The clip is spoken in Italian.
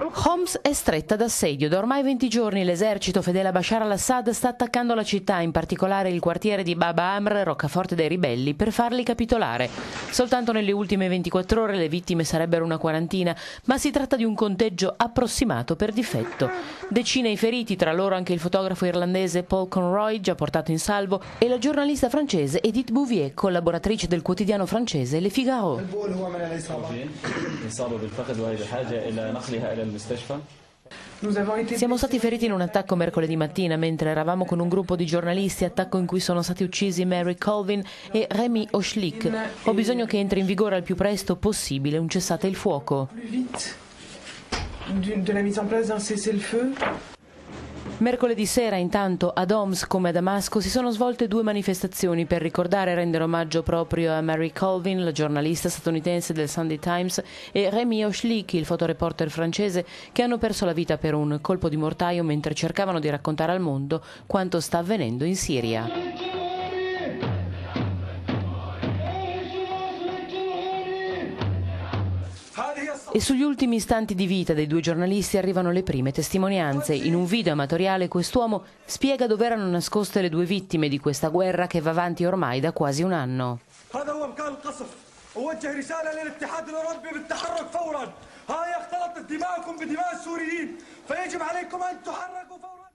Homs è stretta d'assedio. Da ormai 20 giorni l'esercito fedele a Bashar al-Assad sta attaccando la città, in particolare il quartiere di Bab Amr, roccaforte dei ribelli, per farli capitolare. Soltanto nelle ultime 24 ore le vittime sarebbero una quarantina, ma si tratta di un conteggio approssimato per difetto. Decine i feriti, tra loro anche il fotografo irlandese Paul Conroy, già portato in salvo, e la giornalista francese Edith Bouvier, collaboratrice del quotidiano francese Le Figaro. Siamo stati feriti in un attacco mercoledì mattina mentre eravamo con un gruppo di giornalisti, attacco in cui sono stati uccisi Mary Colvin e Remy Ochlik. Ho bisogno che entri in vigore al più presto possibile un cessate il fuoco. Mercoledì sera, intanto, ad Homs come a Damasco si sono svolte 2 manifestazioni per ricordare e rendere omaggio proprio a Mary Colvin, la giornalista statunitense del Sunday Times, e Remy Ochlik, il fotoreporter francese, che hanno perso la vita per un colpo di mortaio mentre cercavano di raccontare al mondo quanto sta avvenendo in Siria. E sugli ultimi istanti di vita dei 2 giornalisti arrivano le prime testimonianze. In un video amatoriale quest'uomo spiega dove erano nascoste le 2 vittime di questa guerra che va avanti ormai da quasi un anno.